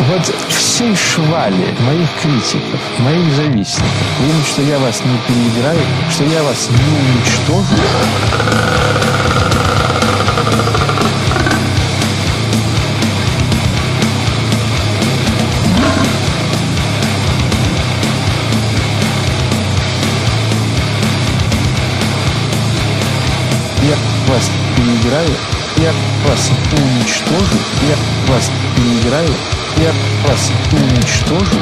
Вот всей швали моих критиков, моих завистников, вы думаете, что я вас не переиграю, что я вас не уничтожу? Я вас переиграю, я вас уничтожу, я вас переиграю, я вас уничтожу.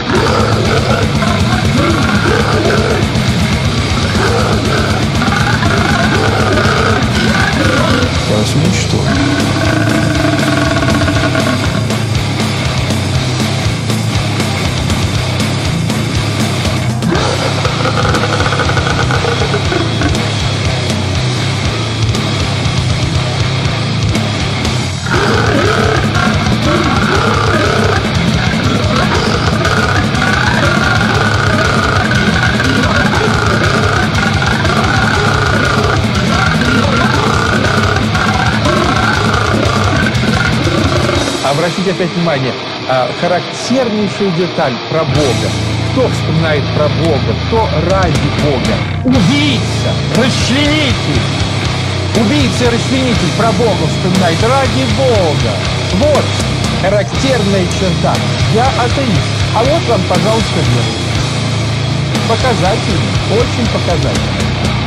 Я вас уничтожу. Обратите опять внимание, характернейшая деталь про Бога. Кто вспоминает про Бога? Кто ради Бога? Убийца, расчленитель. Убийца и расчленитель про Бога вспоминает ради Бога. Вот характерная черта. Я атеист. А вот вам, пожалуйста, верующий. Показательно, очень показательно.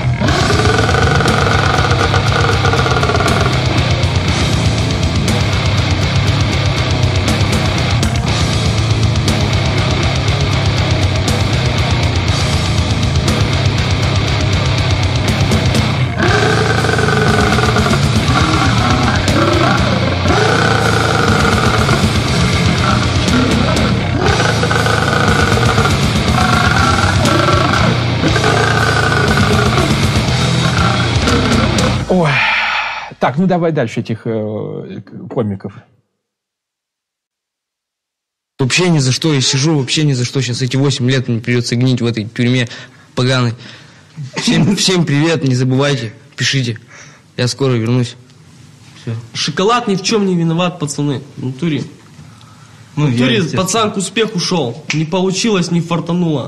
Ой. Так, ну давай дальше этих комиков. Вообще ни за что я сижу, вообще ни за что. Сейчас эти 8 лет мне придется гнить в этой тюрьме поганой. Всем привет, не забывайте, пишите. Я скоро вернусь. Все. Шоколад ни в чем не виноват, пацаны. В натуре. В натуре пацан к успеху шел. Не получилось, не фартануло.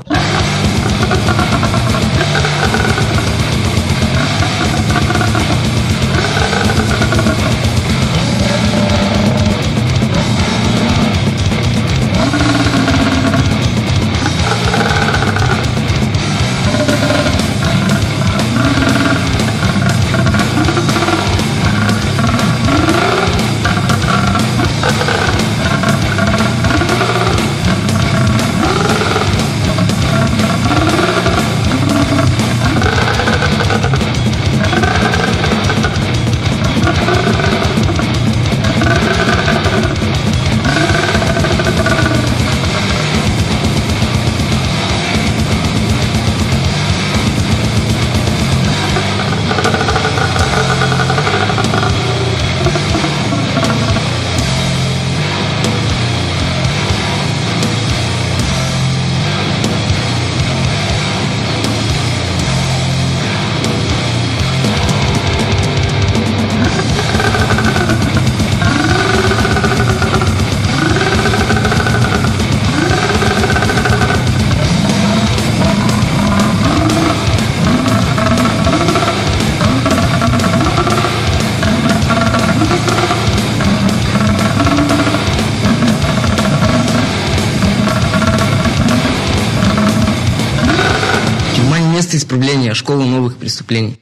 Место исправления, школа новых преступлений.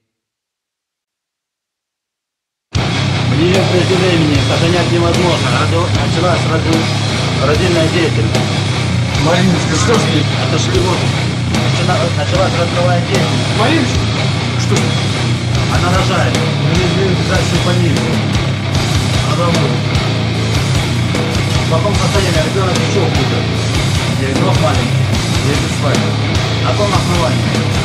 Ближе к времени сохранять невозможно. Началась родильная деятельность. Мариночка, что ж ты? Отошли вот. Началась родовая деятельность. Мариночка, что? Она рожает. Мы не в ближайшую больницу. Она будет. В каком состоянии? Ребенок еще хуже. Срок маленький. Я без свадьбы. На каком основании?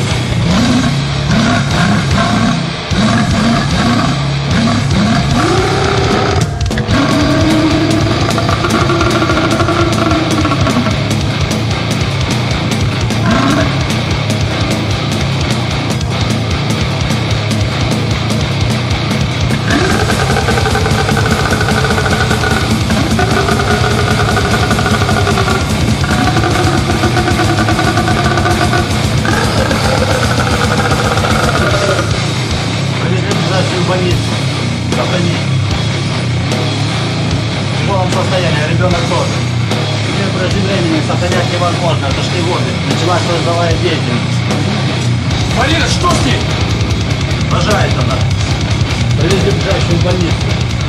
таком состоянии, ребенок тоже. Прежде времени сохранять невозможно, отошли воды. Началась вызовая деятельность. Марина, что с ней? Рожает она. Привезли в ближайшую больницу.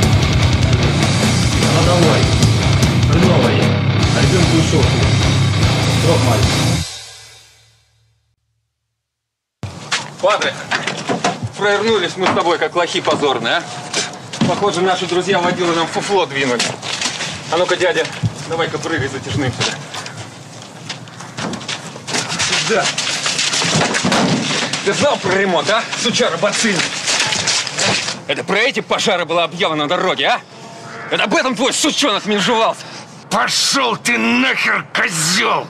Родовой. Хреново ей. А ребенку еще хуже. Срок маленький. Падре, провернулись мы с тобой, как лохи позорные, а? Похоже, наши друзья водилы нам фуфло двинули. А ну-ка, дядя, давай-ка прыгай затяжным сюда. Сюда. Ты знал про ремонт, а? Сучара бациль. Это про эти пожары была объява на дороге, а? Это об этом твой сучонок менжевался. Пошел ты нахер, козел!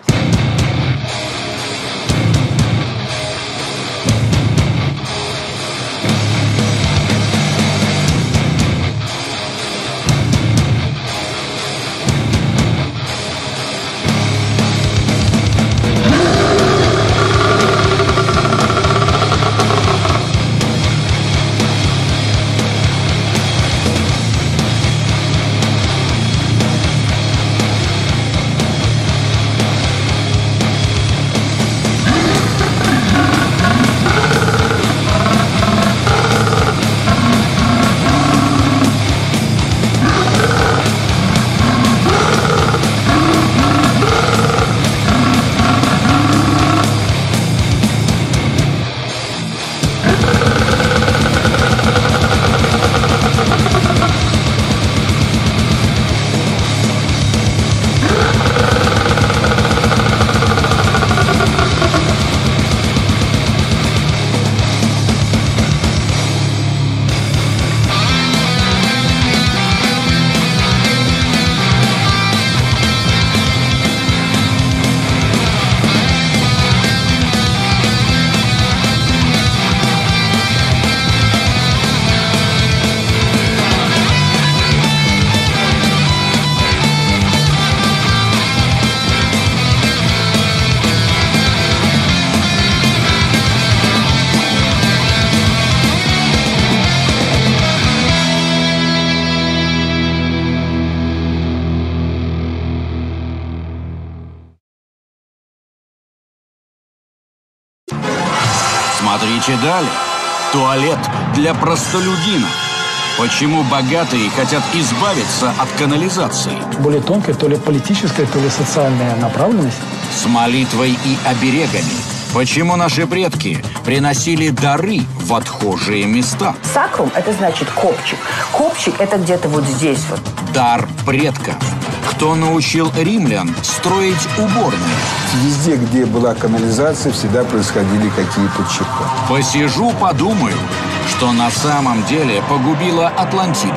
Смотрите далее. Туалет для простолюдинов. Почему богатые хотят избавиться от канализации? Более тонкая, то ли политическая, то ли социальная направленность. С молитвой и оберегами. Почему наши предки приносили дары в отхожие места? Сакрум – это значит копчик. Копчик – это где-то вот здесь вот. Дар предков. Кто научил римлян строить уборные? Везде, где была канализация, всегда происходили какие-то ЧП. Посижу, подумаю, что на самом деле погубила Атлантиду.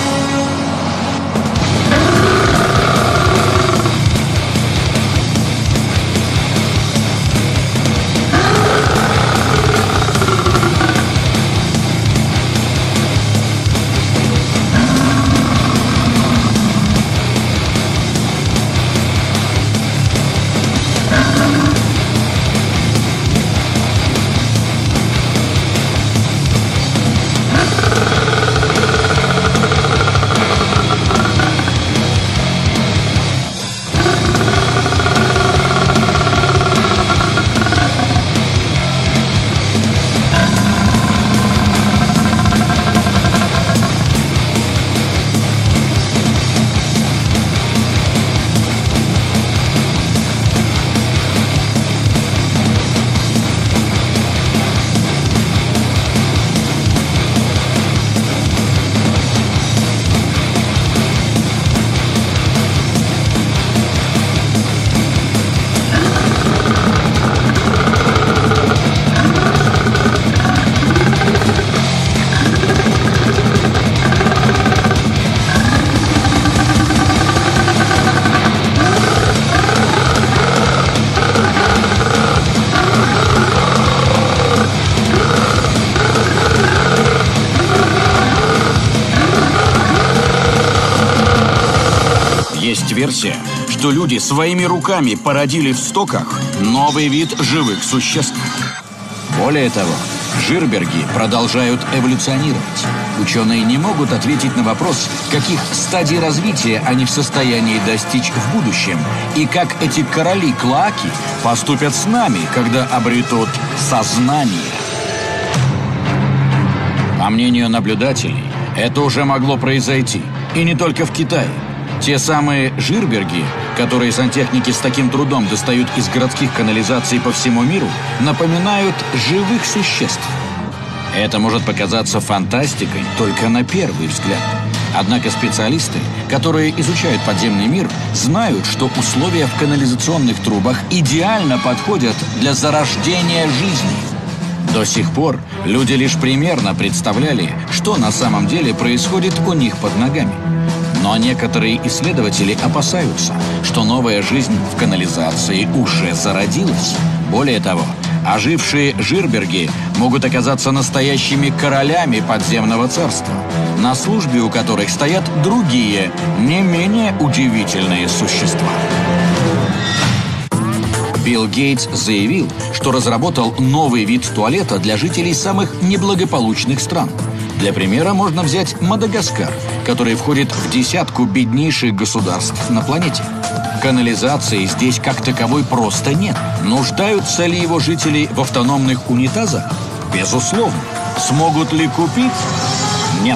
Есть версия, что люди своими руками породили в стоках новый вид живых существ. Более того, жирберги продолжают эволюционировать. Ученые не могут ответить на вопрос, каких стадий развития они в состоянии достичь в будущем, и как эти короли-клоаки поступят с нами, когда обретут сознание. По мнению наблюдателей, это уже могло произойти, и не только в Китае. Те самые жирберги, которые сантехники с таким трудом достают из городских канализаций по всему миру, напоминают живых существ. Это может показаться фантастикой только на первый взгляд. Однако специалисты, которые изучают подземный мир, знают, что условия в канализационных трубах идеально подходят для зарождения жизни. До сих пор люди лишь примерно представляли, что на самом деле происходит у них под ногами. Но некоторые исследователи опасаются, что новая жизнь в канализации уже зародилась. Более того, ожившие жирберги могут оказаться настоящими королями подземного царства, на службе у которых стоят другие, не менее удивительные существа. Билл Гейтс заявил, что разработал новый вид туалета для жителей самых неблагополучных стран. Для примера можно взять Мадагаскар, который входит в десятку беднейших государств на планете. Канализации здесь как таковой просто нет. Нуждаются ли его жители в автономных унитазах? Безусловно. Смогут ли купить? Нет.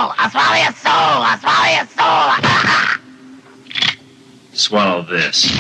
Swallow this.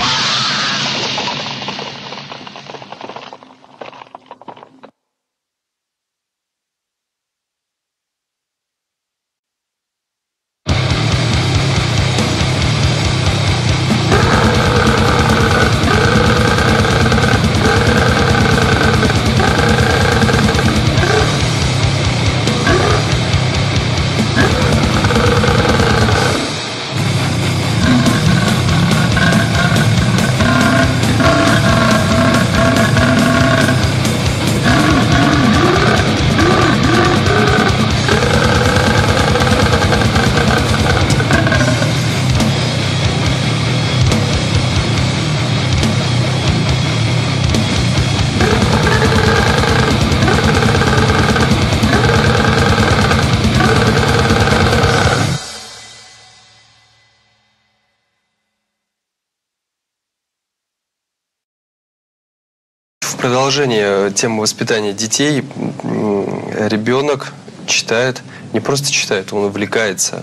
В продолжение темы воспитания детей ребенок читает, не просто читает, он увлекается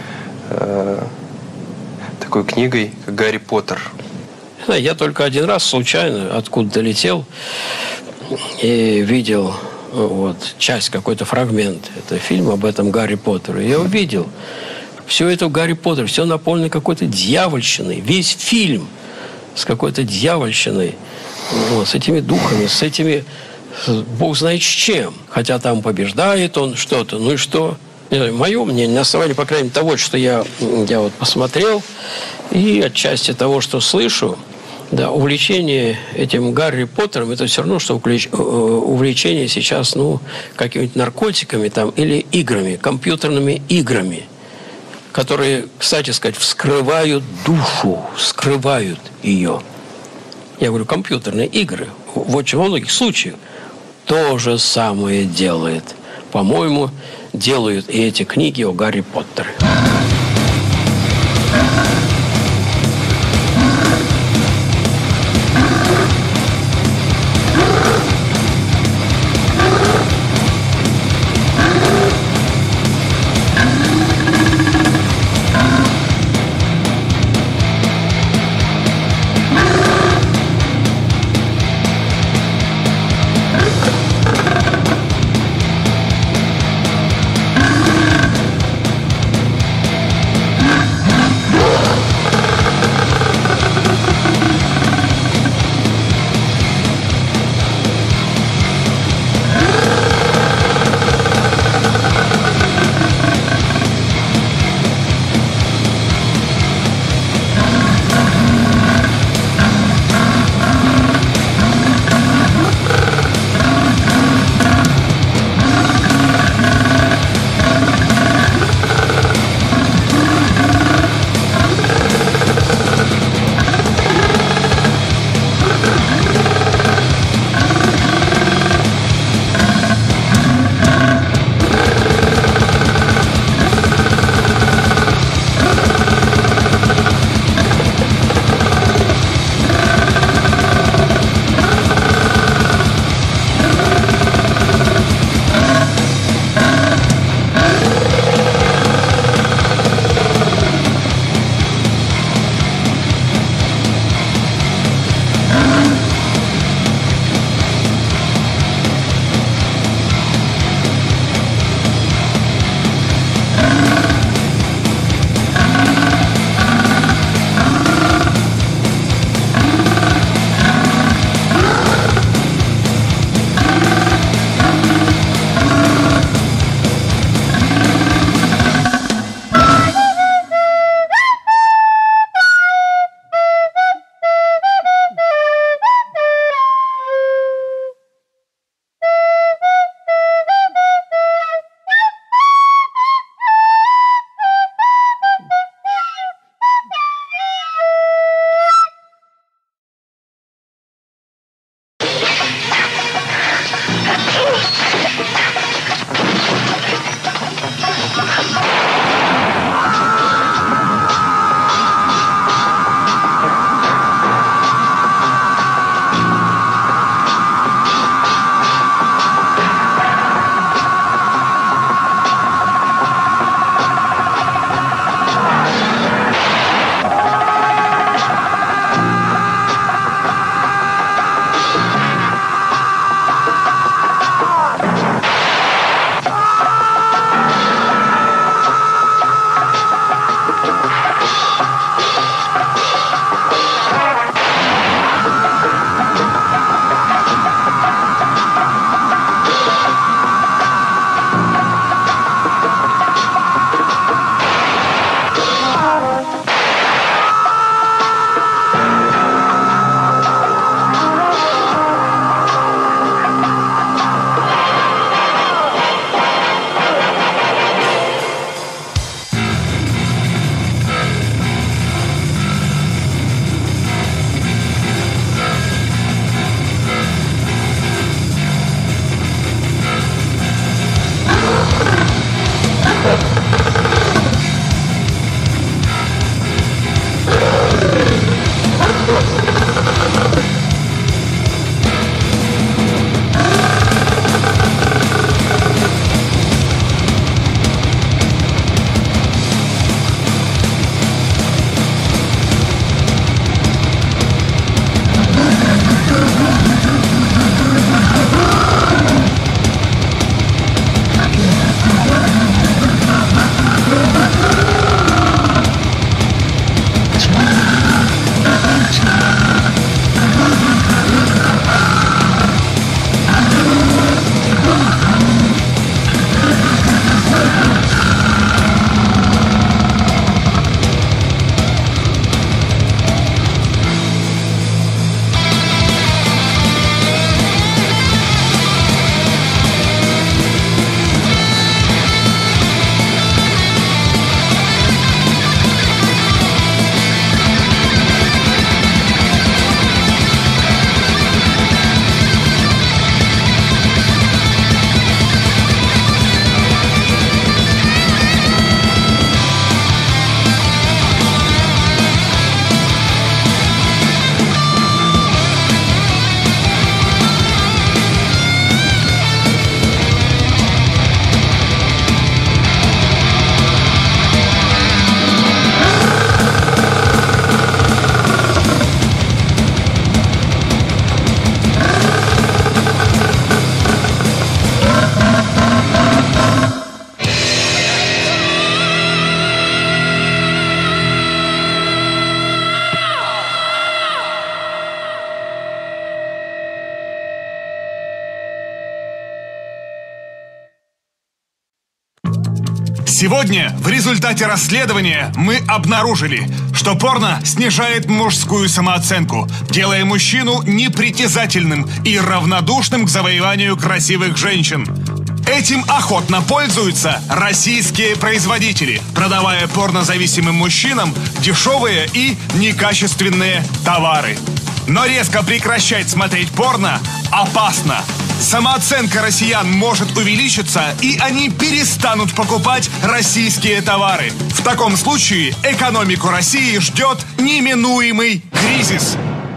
такой книгой, как «Гарри Поттер». Я только один раз случайно откуда-то летел и видел часть, какой-то фрагмент. Это фильм об этом Гарри Поттере. Я увидел все это Гарри Поттер, все наполнено какой-то дьявольщиной. Весь фильм с какой-то дьявольщиной. С этими духами, с этими, бог знает с чем. Хотя там побеждает он что-то, ну и что? Мое мнение, на основании, по крайней мере, того, что я посмотрел, и отчасти того, что слышу, да, увлечение этим Гарри Поттером, это все равно, что увлечение сейчас, какими-нибудь наркотиками там, или играми, компьютерными играми, которые, кстати сказать, вскрывают душу, скрывают ее. Я говорю, компьютерные игры в очень многих случаях то же самое делает. По-моему, делают и эти книги о Гарри Поттере. Сегодня в результате расследования мы обнаружили, что порно снижает мужскую самооценку, делая мужчину непритязательным и равнодушным к завоеванию красивых женщин. Этим охотно пользуются российские производители, продавая порнозависимым мужчинам дешевые и некачественные товары. Но резко прекращать смотреть порно опасно. Самооценка россиян может увеличиться, и они перестанут покупать российские товары. В таком случае экономику России ждет неминуемый кризис.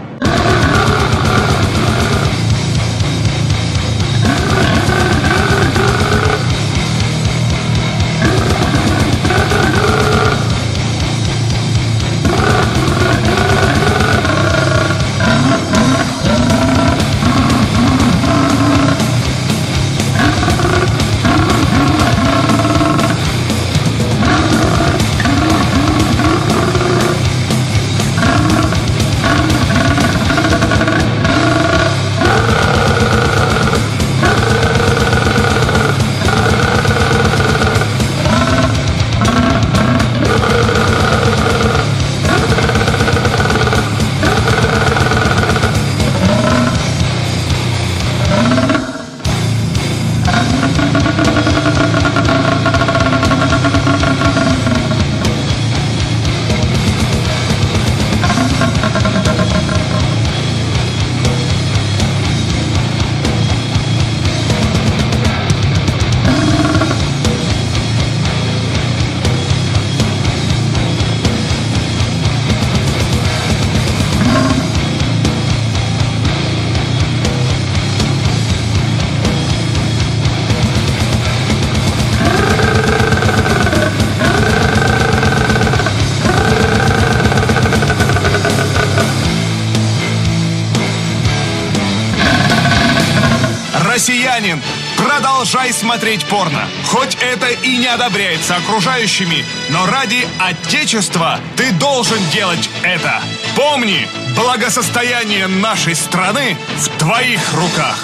Россиянин, продолжай смотреть порно. Хоть это и не одобряется окружающими, но ради Отечества ты должен делать это. Помни, благосостояние нашей страны в твоих руках.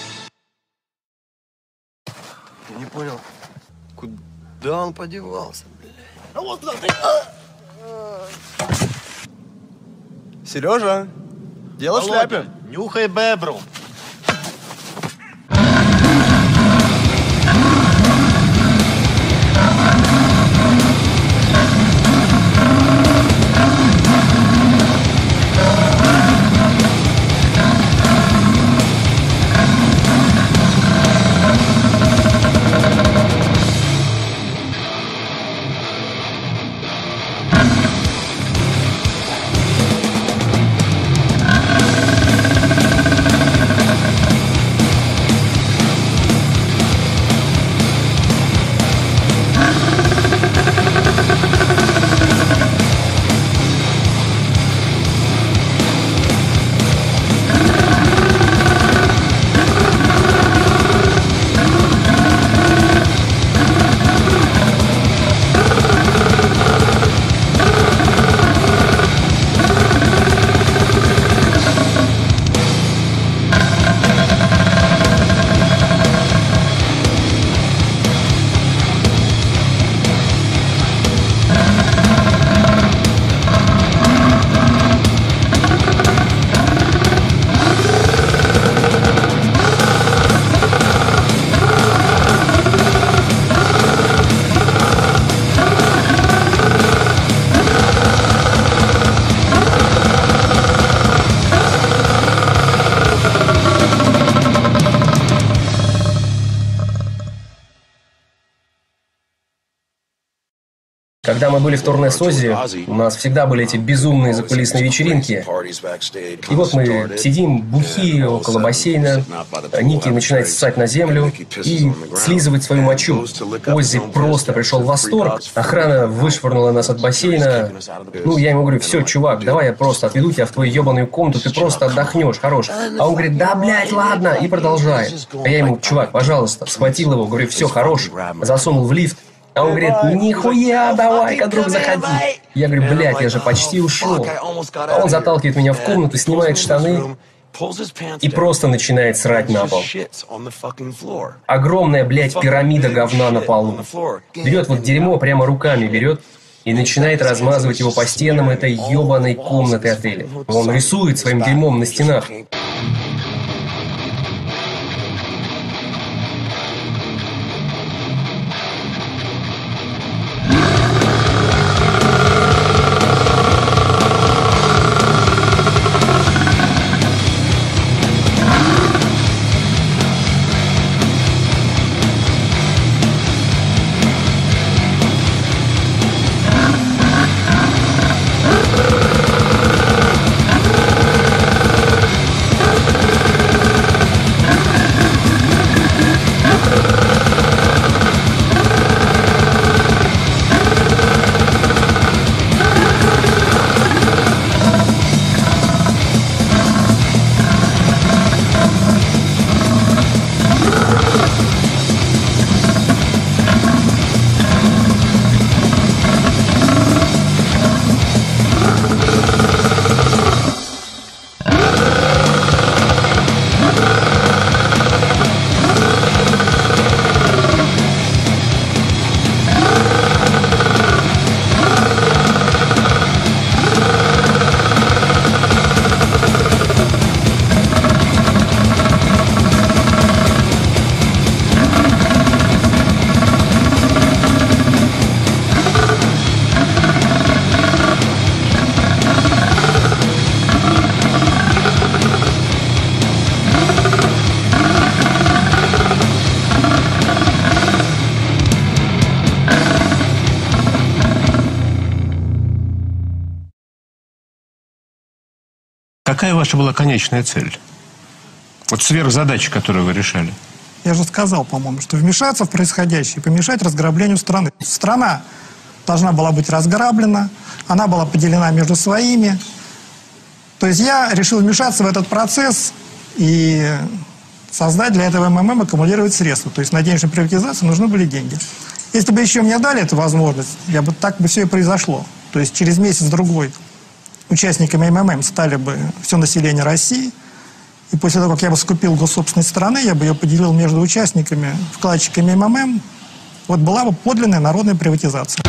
Я не понял, куда он подевался, блядь. Сережа, дело в шляпе. Нюхай бебру. Когда мы были в турне с Оззи, у нас всегда были эти безумные закулисные вечеринки. И вот мы сидим бухие около бассейна, Ники начинает ссать на землю и слизывать свою мочу. Оззи просто пришел в восторг, охрана вышвырнула нас от бассейна. Ну, я ему говорю: все, чувак, давай я просто отведу тебя в твою ебаную комнату, ты просто отдохнешь, хорош. А он говорит: да, блядь, ладно, и продолжает. А я ему: чувак, пожалуйста, схватил его, говорю: все, хорош, засунул в лифт. А он говорит: нихуя, давай-ка, друг, заходи. Я говорю: блядь, я же почти ушел. А он заталкивает меня в комнату, снимает штаны и просто начинает срать на пол. Огромная, блядь, пирамида говна на полу. Берет вот дерьмо, прямо руками берет и начинает размазывать его по стенам этой ебаной комнаты отеля. Он рисует своим дерьмом на стенах. Какая ваша была конечная цель? Вот сверхзадача, которую вы решали. Я же сказал, по-моему, что вмешаться в происходящее, помешать разграблению страны. Страна должна была быть разграблена, она была поделена между своими. То есть я решил вмешаться в этот процесс и создать для этого МММ, аккумулировать средства. То есть на денежную приватизацию нужны были деньги. Если бы еще мне дали эту возможность, так бы все и произошло. То есть через месяц-другой участниками МММ стали бы все население России. И после того, как я бы скупил госсобственность страны, я бы ее поделил между участниками, вкладчиками МММ. Вот была бы подлинная народная приватизация.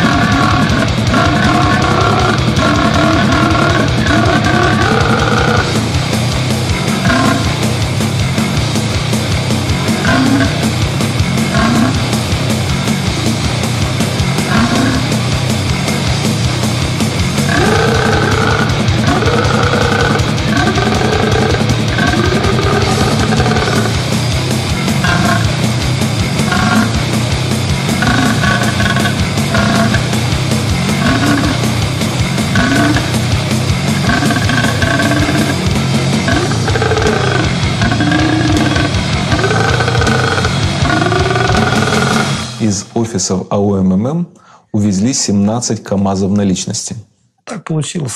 Из офисов АО МММ увезли 17 КАМАЗов наличности. Так получилось.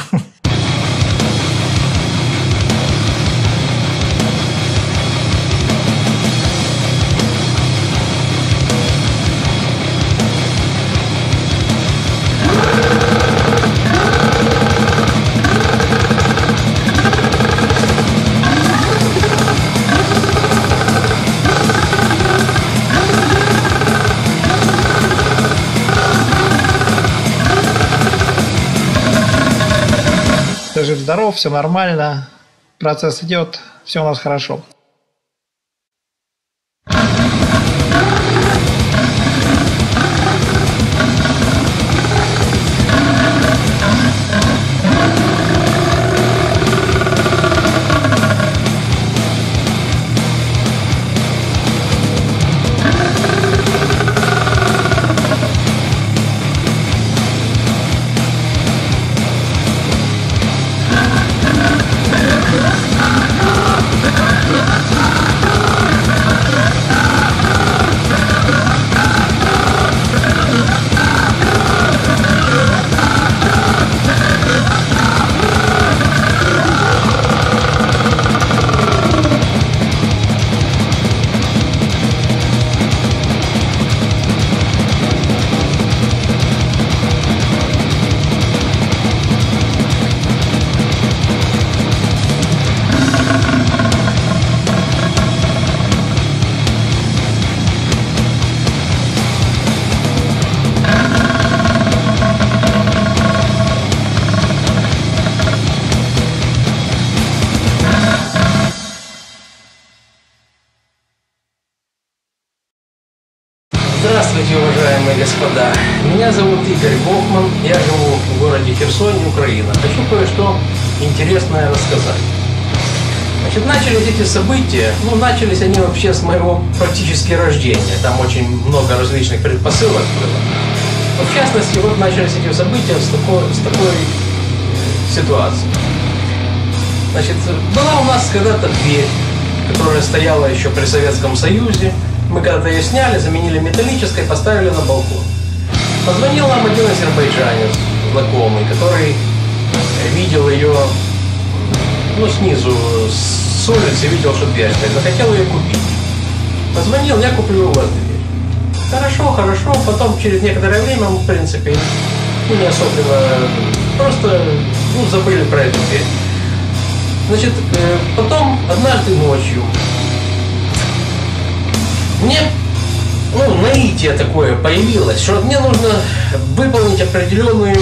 Жив-здоров, все нормально, процесс идет, все у нас хорошо. Здравствуйте, уважаемые господа. Меня зовут Игорь Гофман. Я живу в городе Херсоне, Украина. Хочу кое-что интересное рассказать. Значит, начались эти события, начались они вообще с моего практически рождения. Там очень много различных предпосылок было. Но в частности, вот начались эти события с такой ситуации. Значит, была у нас когда-то дверь, которая стояла еще при Советском Союзе. Мы когда-то ее сняли, заменили металлической, поставили на балкон. Позвонил нам один азербайджанец, знакомый, который видел ее, снизу, с улицы, видел, что дверь стоит, захотел ее купить. Позвонил, я куплю у вас дверь. Хорошо, потом через некоторое время мы, в принципе, не особенно, просто, забыли про эту дверь. Значит, потом, однажды ночью, мне, наитие такое появилось, что мне нужно выполнить определенный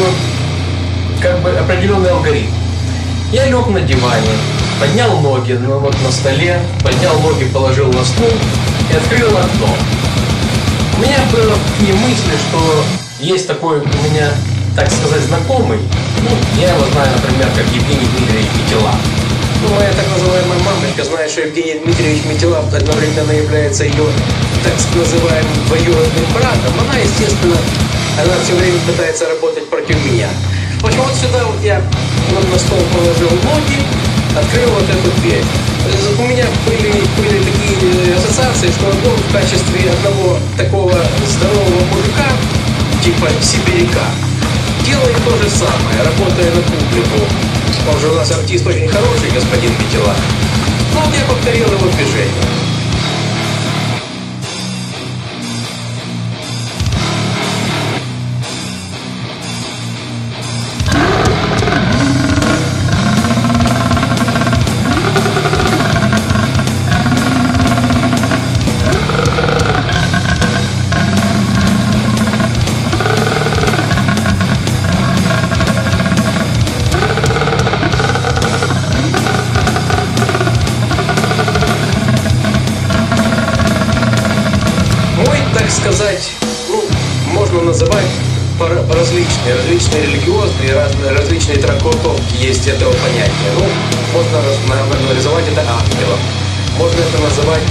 алгоритм. Я лег на диване, поднял ноги на столе, поднял ноги, положил на стул и открыл окно. У меня было такие мысли, что есть такой у меня, так сказать, знакомый, я его знаю, например, как Евгений Дмитриевич Метелав. Моя так называемая мамочка знает, что Евгений Дмитриевич Метелав одновременно является ее, так называемым, двоюродным братом. Она, естественно, все время пытается работать против меня. В общем, вот сюда я на стол положил ноги, открыл вот эту дверь. У меня были такие ассоциации, что он в качестве одного такого здорового мужика, типа сибиряка, делает то же самое, работая на публику. Он же у нас артист очень хороший, господин Метелав. Вот я повторил его движение. Сказать, можно называть различные религиозные, различные трактовки есть этого понятия. Можно называть это ангелом, можно это называть,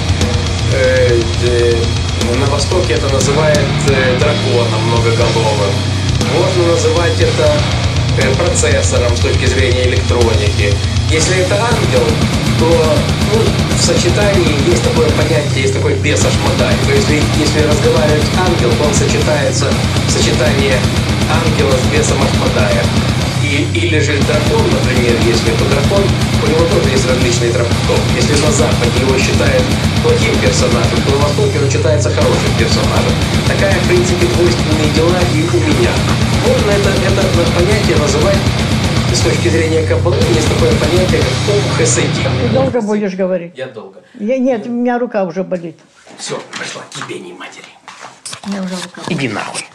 на Востоке это называют драконом многоголовым, можно называть это процессором с точки зрения электроники. Если это ангел, то в сочетании есть такое понятие, есть такой бесошмадай. То есть если разговаривать ангел, то он сочетается в сочетании ангела с бесом Ашмадая. Или же дракон, например, если это дракон, у него тоже есть различные трактовки. Если на Западе его считают плохим персонажем, то на Востоке он считается хорошим персонажем. Такая, в принципе, двойственные дела и у меня. Можно это понятие называть с точки зрения Каббалы, есть такое понятие, как ом-хасади. Ты долго будешь говорить? Я долго. Нет, у меня рука уже болит. Все, пошла к тебе, не матери. У меня уже рука болит. Иди нахуй.